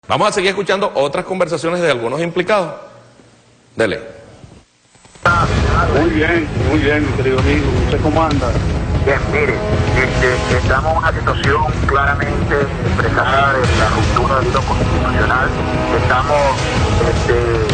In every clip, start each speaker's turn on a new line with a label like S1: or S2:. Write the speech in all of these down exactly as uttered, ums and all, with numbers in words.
S1: Vamos a seguir escuchando otras conversaciones de algunos implicados. Dele.
S2: Muy bien, muy bien, mi querido amigo. ¿Usted cómo anda?
S3: Bien, mire, este, estamos en una situación claramente expresada de la ruptura del hilo constitucional. Estamos este,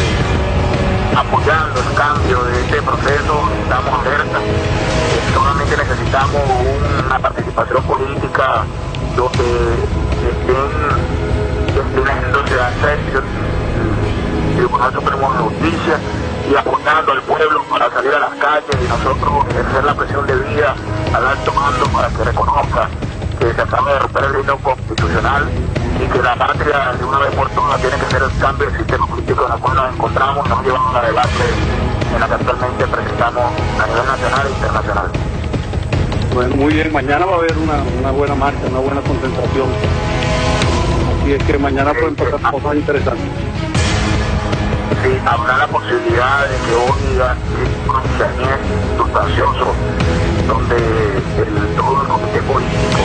S3: apoyando el cambio de este proceso, estamos alerta. Solamente necesitamos una participación política donde estén destinándose a hacer el Tribunal Supremo de Justicia y apoyando al pueblo para salir a las calles y nosotros ejercer la presión debida al alto mando para que reconozca que se acaba de romper el hilo constitucional y que la patria de una vez por todas tiene que ser el cambio del sistema político en el cual nos encontramos, nos llevamos a debate en la que actualmente presentamos a nivel nacional e internacional.
S2: Bueno, muy bien, mañana va a haber una, una buena marcha, una buena concentración. Así es que mañana pueden pasar cosas interesantes.
S3: Sí, habrá la posibilidad de que hoy haya un pronunciamiento sustancioso donde el, todo el comité político,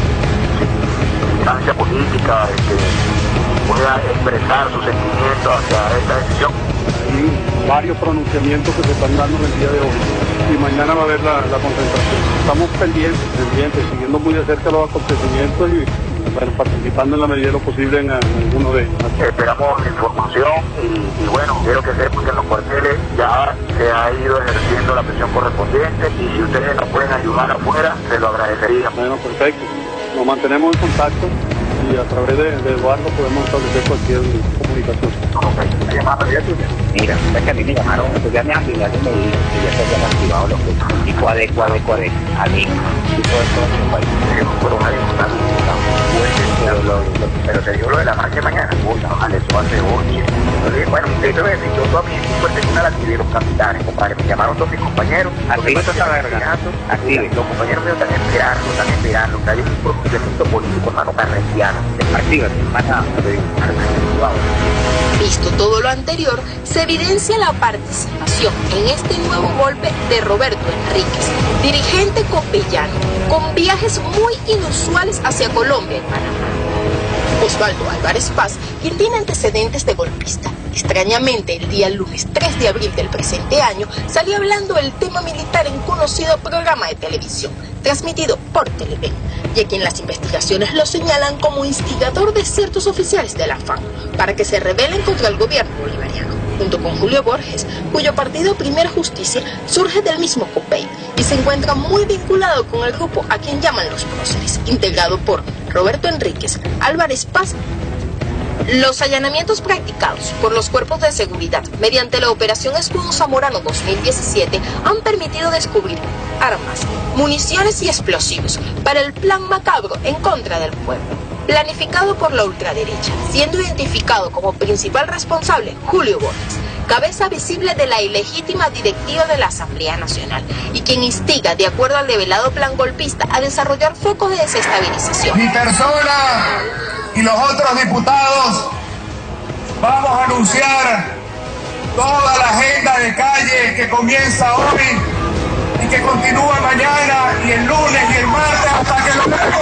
S3: sin instancia política, este, pueda expresar sus sentimientos hacia esta decisión.
S2: Y varios pronunciamientos que se están dando en el día de hoy. Y mañana va a haber la, la concentración. Estamos pendientes, pendientes, siguiendo muy de cerca los acontecimientos y bueno, participando en la medida de lo posible en, en alguno de ellos.
S3: Esperamos información y, y bueno, quiero que sepan que en los cuarteles ya se ha ido ejerciendo la presión correspondiente y si ustedes nos pueden ayudar afuera, se lo agradecería.
S2: Bueno, perfecto. Nos mantenemos en contacto y a través de, de Eduardo podemos establecer cualquier comunicación.
S3: Ok, ¿me llamas para tuya?
S4: Mira, es que a mí me llamaron, pues ya me han venido y me dijeron que ya se habían activado los que tipo ADE, ADE, ADE, a mí, y todo esto en el país.
S3: Pero una diputada, pero, lo, lo, pero te digo lo de la marcha mañana. Uy, no, vale, eso hace ocho. Bueno, eso es decir, yo todavía fue tribunal activé los capitanes, compadre. Me llamaron todos mis compañeros.
S4: Active esta verga. Active.
S3: Los compañeros míos están esperando, están esperando. Que haya un pronunciamiento político, hermano, carretiano.
S4: Actívate, pasa.
S5: Visto todo lo anterior, se evidencia la participación en este nuevo golpe de Roberto Enríquez, dirigente copellano, con viajes muy inusuales hacia Colombia y Panamá. Osvaldo Álvarez Paz, quien tiene antecedentes de golpista. Extrañamente, el día lunes tres de abril del presente año, salió hablando del tema militar en un conocido programa de televisión, transmitido por Televen, y a quien las investigaciones lo señalan como instigador de ciertos oficiales de la FARC para que se rebelen contra el gobierno bolivariano, junto con Julio Borges, cuyo partido Primera Justicia surge del mismo COPEI y se encuentra muy vinculado con el grupo a quien llaman los próceres, integrado por Roberto Enríquez, Álvarez Paz. Los allanamientos practicados por los cuerpos de seguridad mediante la Operación Escudo Zamorano dos mil diecisiete han permitido descubrir armas, municiones y explosivos para el plan macabro en contra del pueblo, planificado por la ultraderecha, siendo identificado como principal responsable Julio Borges, cabeza visible de la ilegítima directiva de la Asamblea Nacional y quien instiga, de acuerdo al develado plan golpista, a desarrollar focos de desestabilización.
S6: Mi persona y los otros diputados vamos a anunciar toda la agenda de calle que comienza hoy y que continúa mañana y el lunes y el martes hasta que logremos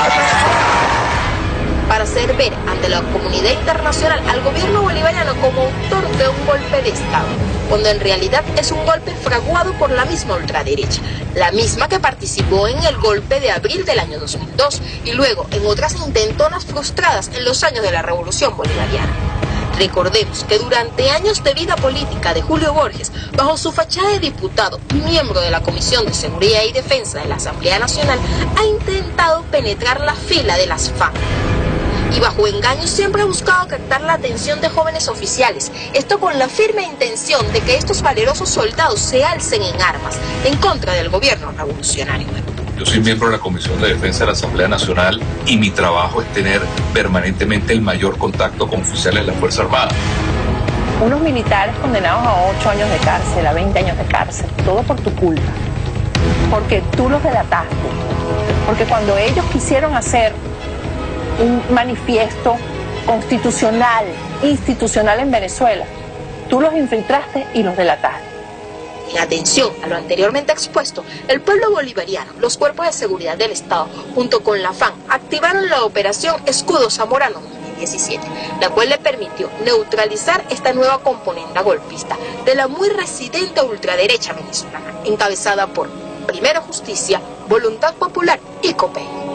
S5: para hacer ver ante la comunidad internacional al gobierno bolivariano como autor de un golpe de Estado, cuando en realidad es un golpe fraguado por la misma ultraderecha, la misma que participó en el golpe de abril del año dos mil dos y luego en otras intentonas frustradas en los años de la Revolución Bolivariana. Recordemos que durante años de vida política de Julio Borges, bajo su fachada de diputado y miembro de la Comisión de Seguridad y Defensa de la Asamblea Nacional, ha intentado penetrar la fila de las FARC. Y bajo engaños siempre ha buscado captar la atención de jóvenes oficiales, esto con la firme intención de que estos valerosos soldados se alcen en armas en contra del gobierno revolucionario.
S7: Yo soy miembro de la Comisión de Defensa de la Asamblea Nacional y mi trabajo es tener permanentemente el mayor contacto con oficiales de la Fuerza Armada.
S8: Unos militares condenados a ocho años de cárcel, a veinte años de cárcel, todo por tu culpa, porque tú los delataste, porque cuando ellos quisieron hacer un manifiesto constitucional, institucional en Venezuela, tú los infiltraste y los delataste.
S5: En atención a lo anteriormente expuesto, el pueblo bolivariano, los cuerpos de seguridad del Estado, junto con la FARC, activaron la Operación Escudo Zamorano dos mil diecisiete, la cual le permitió neutralizar esta nueva componenda golpista de la muy residente ultraderecha venezolana, encabezada por Primero Justicia, Voluntad Popular y COPEI.